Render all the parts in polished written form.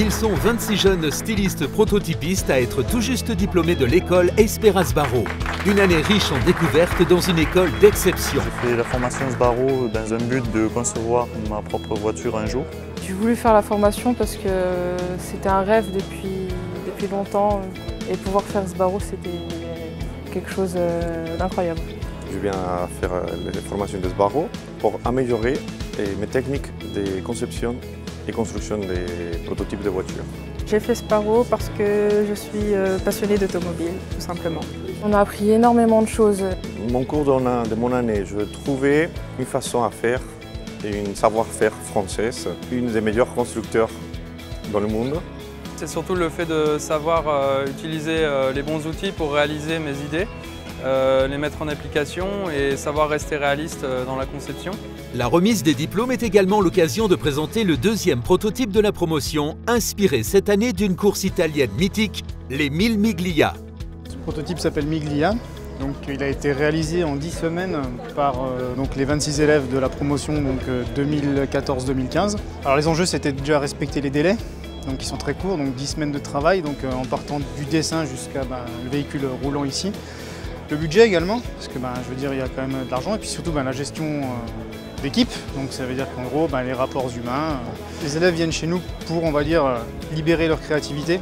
Ils sont 26 jeunes stylistes prototypistes à être tout juste diplômés de l'école Espera Sbarro. Une année riche en découvertes dans une école d'exception. J'ai fait la formation Sbarro dans un but de concevoir ma propre voiture un jour. J'ai voulu faire la formation parce que c'était un rêve depuis longtemps et pouvoir faire Sbarro, c'était quelque chose d'incroyable. Je viens faire les formations de Sbarro pour améliorer mes techniques de conception et construction des prototypes de voitures. J'ai fait Sbarro parce que je suis passionnée d'automobile, tout simplement. On a appris énormément de choses. Mon cours de mon année, je trouvais une façon à faire et une savoir-faire française, une des meilleurs constructeurs dans le monde. C'est surtout le fait de savoir utiliser les bons outils pour réaliser mes idées, les mettre en application et savoir rester réaliste dans la conception. La remise des diplômes est également l'occasion de présenter le deuxième prototype de la promotion, inspiré cette année d'une course italienne mythique, les 1000 Miglia. Ce prototype s'appelle Miglia. Donc, il a été réalisé en 10 semaines par les 26 élèves de la promotion 2014-2015. Alors les enjeux, c'était déjà respecter les délais, donc ils sont très courts, donc 10 semaines de travail, donc en partant du dessin jusqu'à le véhicule roulant ici. Le budget également, parce que je veux dire, il y a quand même de l'argent, et puis surtout la gestion d'équipe, donc ça veut dire qu'en gros, les rapports humains. Les élèves viennent chez nous pour, on va dire, libérer leur créativité,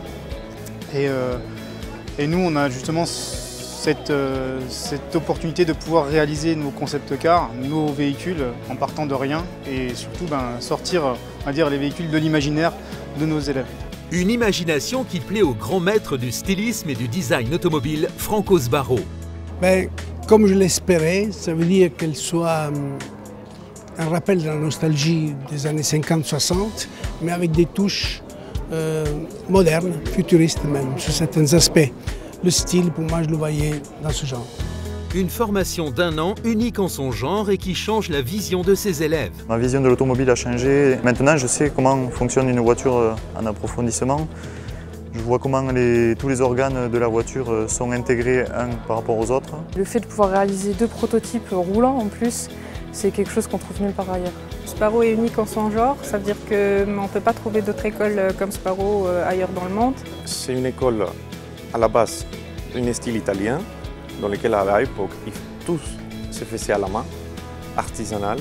et nous, on a justement cette opportunité de pouvoir réaliser nos concept cars, nos véhicules en partant de rien et surtout sortir, on va dire, les véhicules de l'imaginaire de nos élèves. Une imagination qui plaît au grand maître du stylisme et du design automobile, Franco Sbarro. Comme je l'espérais, ça veut dire qu'elle soit un rappel de la nostalgie des années 50-60, mais avec des touches modernes, futuristes même, sur certains aspects. Le style, pour moi, je le voyais dans ce genre. Une formation d'1 an unique en son genre et qui change la vision de ses élèves. Ma vision de l'automobile a changé. Maintenant, je sais comment fonctionne une voiture en approfondissement. Je vois comment tous les organes de la voiture sont intégrés un par rapport aux autres. Le fait de pouvoir réaliser 2 prototypes roulants en plus, c'est quelque chose qu'on trouve nulle part ailleurs. Sbarro est unique en son genre, ça veut dire qu'on ne peut pas trouver d'autres écoles comme Sbarro ailleurs dans le monde. C'est une école à la base, un style italien, dans lequel à l'époque, tout se faisait à la main, artisanal.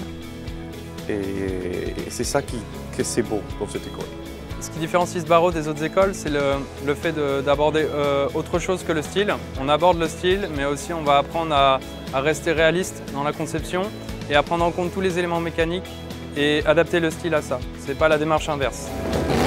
Et c'est ça que c'est beau dans cette école. Ce qui différencie Sbarro des autres écoles, c'est le fait d'aborder autre chose que le style. On aborde le style, mais aussi on va apprendre à rester réaliste dans la conception et à prendre en compte tous les éléments mécaniques et adapter le style à ça. Ce n'est pas la démarche inverse.